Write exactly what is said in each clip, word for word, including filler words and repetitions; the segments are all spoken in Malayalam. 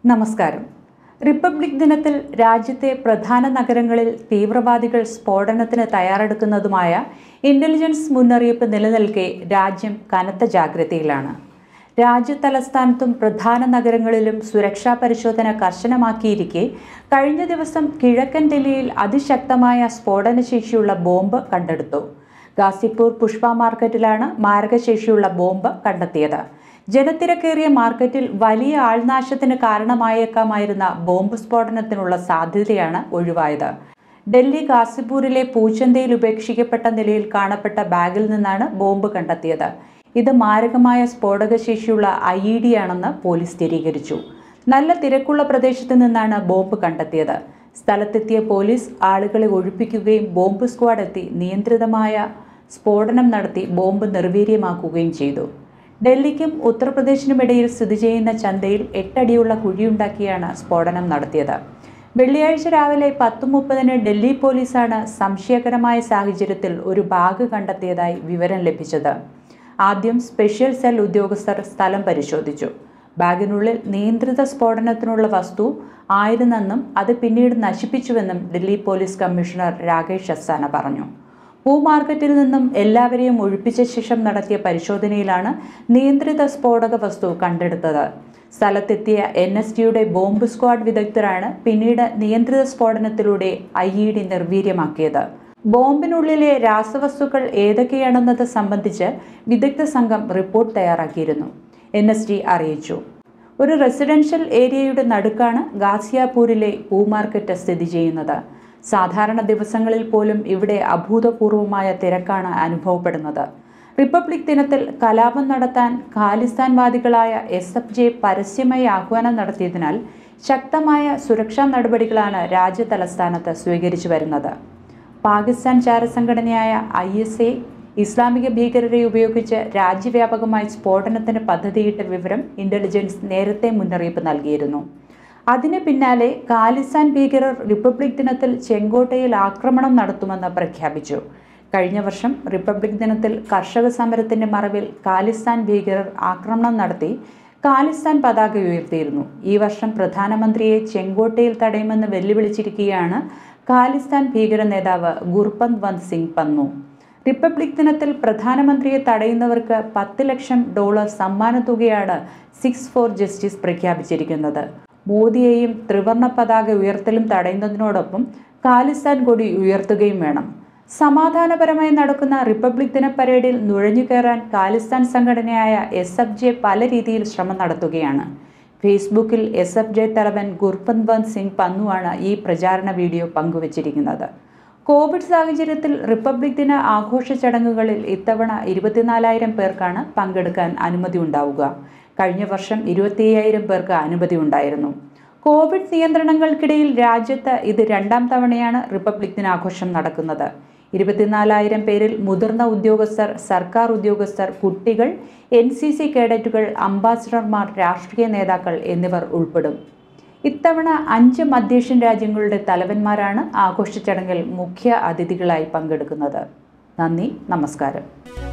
നമസ്കാരം. റിപ്പബ്ലിക് ദിനത്തിൽ രാജ്യത്തെ പ്രധാന നഗരങ്ങളിൽ തീവ്രവാദികൾ സ്ഫോടനത്തിന് തയ്യാറെടുക്കുന്നതുമായ ഇന്റലിജൻസ് മുന്നറിയിപ്പ് നിലനിൽക്കെ രാജ്യം കനത്ത ജാഗ്രതയിലാണ്. രാജ്യതലസ്ഥാനത്തും പ്രധാന നഗരങ്ങളിലും സുരക്ഷാ പരിശോധന കർശനമാക്കിയിരിക്കെ കഴിഞ്ഞ ദിവസം കിഴക്കൻ ഡൽഹിയിൽ അതിശക്തമായ സ്ഫോടനശേഷിയുള്ള ബോംബ് കണ്ടെടുത്തു. ഗാസിപൂർ പുഷ്പ മാർക്കറ്റിലാണ് മാരകശേഷിയുള്ള ബോംബ് കണ്ടെത്തിയത്. ജനത്തിരക്കേറിയ മാർക്കറ്റിൽ വലിയ ആൾനാശത്തിന് കാരണമായേക്കാമായിരുന്ന ബോംബ് സ്ഫോടനത്തിനുള്ള സാധ്യതയാണ് ഒഴിവായത്. ഡൽഹി ഗാസിപൂരിലെ പൂച്ചന്തയിൽ ഉപേക്ഷിക്കപ്പെട്ട നിലയിൽ കാണപ്പെട്ട ബാഗിൽ നിന്നാണ് ബോംബ് കണ്ടെത്തിയത്. ഇത് മാരകമായ സ്ഫോടകശേഷിയുള്ള ഐ ഇ ഡി ആണെന്ന് പോലീസ് സ്ഥിരീകരിച്ചു. നല്ല തിരക്കുള്ള പ്രദേശത്ത് നിന്നാണ് ബോംബ് കണ്ടെത്തിയത്. സ്ഥലത്തെത്തിയ പോലീസ് ആളുകളെ ഒഴിപ്പിക്കുകയും ബോംബ് സ്ക്വാഡ് എത്തി നിയന്ത്രിതമായ സ്ഫോടനം നടത്തി ബോംബ് നിർവീര്യമാക്കുകയും ചെയ്തു. ഡൽഹിക്കും ഉത്തർപ്രദേശിനുമിടയിൽ സ്ഥിതി ചെയ്യുന്ന ചന്തയിൽ എട്ടടിയുള്ള കുഴിയുണ്ടാക്കിയാണ് സ്ഫോടനം നടത്തിയത്. വെള്ളിയാഴ്ച രാവിലെ പത്ത് മുപ്പതിന് ഡൽഹി പോലീസാണ് സംശയകരമായ സാഹചര്യത്തിൽ ഒരു ബാഗ് കണ്ടെത്തിയതായി വിവരം ലഭിച്ചത്. ആദ്യം സ്പെഷ്യൽ സെൽ ഉദ്യോഗസ്ഥർ സ്ഥലം പരിശോധിച്ചു. ബാഗിനുള്ളിൽ നിയന്ത്രിത സ്ഫോടനത്തിനുള്ള വസ്തു ആയിരുന്നെന്നും അത് പിന്നീട് നശിപ്പിച്ചുവെന്നും ഡൽഹി പോലീസ് കമ്മീഷണർ രാകേഷ് അസ്താന പറഞ്ഞു. പൂമാർക്കറ്റിൽ നിന്നും എല്ലാവരെയും ഒഴിപ്പിച്ച ശേഷം നടത്തിയ പരിശോധനയിലാണ് നിയന്ത്രിത സ്ഫോടക വസ്തു കണ്ടെടുത്തത്. സ്ഥലത്തെത്തിയ എൻ എസ് ടിയുടെ ബോംബ് സ്ക്വാഡ് വിദഗ്ധരാണ് പിന്നീട് നിയന്ത്രിത സ്ഫോടനത്തിലൂടെ ഐ ഇ ഡി നിർവീര്യമാക്കിയത്. ബോംബിനുള്ളിലെ രാസവസ്തുക്കൾ ഏതൊക്കെയാണെന്നത് സംബന്ധിച്ച് വിദഗ്ധ സംഘം റിപ്പോർട്ട് തയ്യാറാക്കിയിരുന്നു, എൻ എസ് ടി അറിയിച്ചു. ഒരു റെസിഡൻഷ്യൽ ഏരിയയുടെ നടുക്കാണ് ഗാസിയാപൂരിലെ പൂമാർക്കറ്റ് സ്ഥിതി ചെയ്യുന്നത്. സാധാരണ ദിവസങ്ങളിൽ പോലും ഇവിടെ അഭൂതപൂർവമായ തിരക്കാണ് അനുഭവപ്പെടുന്നത്. റിപ്പബ്ലിക് ദിനത്തിൽ കലാപം നടത്താൻ ഖാലിസ്ഥാൻവാദികളായ എസ് എഫ് ജെ പരസ്യമായി ആഹ്വാനം നടത്തിയതിനാൽ ശക്തമായ സുരക്ഷാ നടപടികളാണ് രാജ്യ തലസ്ഥാനത്ത് സ്വീകരിച്ചു വരുന്നത്. പാകിസ്ഥാൻ ചാരസംഘടനയായ ഐ എസ് എ ഇസ്ലാമിക ഭീകരരെ ഉപയോഗിച്ച് രാജ്യവ്യാപകമായി സ്ഫോടനത്തിന് പദ്ധതിയിട്ട വിവരം ഇന്റലിജൻസ് നേരത്തെ മുന്നറിയിപ്പ് നൽകിയിരുന്നു. അതിന് പിന്നാലെ ഖാലിസ്ഥാൻ ഭീകരർ റിപ്പബ്ലിക് ദിനത്തിൽ ചെങ്കോട്ടയിൽ ആക്രമണം നടത്തുമെന്ന് പ്രഖ്യാപിച്ചു. കഴിഞ്ഞ വർഷം റിപ്പബ്ലിക് ദിനത്തിൽ കർഷക സമരത്തിന്റെ മറവിൽ ഖാലിസ്ഥാൻ ഭീകരർ ആക്രമണം നടത്തി ഖാലിസ്ഥാൻ പതാക ഉയർത്തിയിരുന്നു. ഈ വർഷം പ്രധാനമന്ത്രിയെ ചെങ്കോട്ടയിൽ തടയുമെന്ന് വെല്ലുവിളിച്ചിരിക്കുകയാണ് ഖാലിസ്ഥാൻ ഭീകര നേതാവ് ഗുർപന്ത് സിംഗ് പന്നു. റിപ്പബ്ലിക് ദിനത്തിൽ പ്രധാനമന്ത്രിയെ തടയുന്നവർക്ക് പത്ത് ലക്ഷം ഡോളർ സമ്മാനത്തുകയാണ് സിക്സ് ഫോർ ജസ്റ്റിസ് പ്രഖ്യാപിച്ചിരിക്കുന്നത്. മോദിയെയും ത്രിവർണ പതാക ഉയർത്തലും തടയുന്നതിനോടൊപ്പം ഖാലിസ്ഥാൻ കൊടി ഉയർത്തുകയും വേണം. സമാധാനപരമായി നടക്കുന്ന റിപ്പബ്ലിക് ദിന പരേഡിൽ നുഴഞ്ഞുകയറാൻ ഖാലിസ്ഥാൻ സംഘടനയായ എസ് എഫ് ജെ പല രീതിയിൽ ശ്രമം നടത്തുകയാണ്. ഫേസ്ബുക്കിൽ എസ് എഫ് ജെ തലവൻ ഗുർപന്ത് സിംഗ് പന്നുവാണ് ഈ പ്രചാരണ വീഡിയോ പങ്കുവച്ചിരിക്കുന്നത്. കോവിഡ് സാഹചര്യത്തിൽ റിപ്പബ്ലിക് ദിന ആഘോഷ ചടങ്ങുകളിൽ ഇത്തവണ ഇരുപത്തിനാലായിരം പേർക്കാണ് പങ്കെടുക്കാൻ അനുമതി ഉണ്ടാവുക. കഴിഞ്ഞ വർഷം ഇരുപത്തി അയ്യായിരം പേർക്ക് അനുമതി ഉണ്ടായിരുന്നു. കോവിഡ് നിയന്ത്രണങ്ങൾക്കിടയിൽ രാജ്യത്ത് ഇത് രണ്ടാം തവണയാണ് റിപ്പബ്ലിക് ദിനാഘോഷം നടക്കുന്നത്. ഇരുപത്തിനാലായിരം പേരിൽ മുതിർന്ന ഉദ്യോഗസ്ഥർ, സർക്കാർ ഉദ്യോഗസ്ഥർ, കുട്ടികൾ, എൻ സി സി കേഡറ്റുകൾ, അംബാസഡർമാർ, രാഷ്ട്രീയ നേതാക്കൾ എന്നിവർ ഉൾപ്പെടും. ഇത്തവണ അഞ്ച് മധ്യേഷ്യൻ രാജ്യങ്ങളുടെ തലവന്മാരാണ് ആഘോഷ ചടങ്ങിൽ മുഖ്യ അതിഥികളായി പങ്കെടുക്കുന്നത്. നന്ദി, നമസ്കാരം.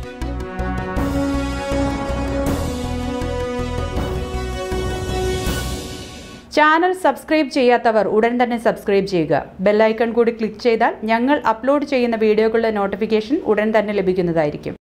ചാനൽ സബ്സ്ക്രൈബ് ചെയ്യാത്തവർ ഉടൻ തന്നെ സബ്സ്ക്രൈബ് ചെയ്യുക. ബെല്ലൈക്കൺ കൂടി ക്ലിക്ക് ചെയ്താൽ ഞങ്ങൾ അപ്ലോഡ് ചെയ്യുന്ന വീഡിയോകളുടെ നോട്ടിഫിക്കേഷൻ ഉടൻ തന്നെ ലഭിക്കുന്നതായിരിക്കും.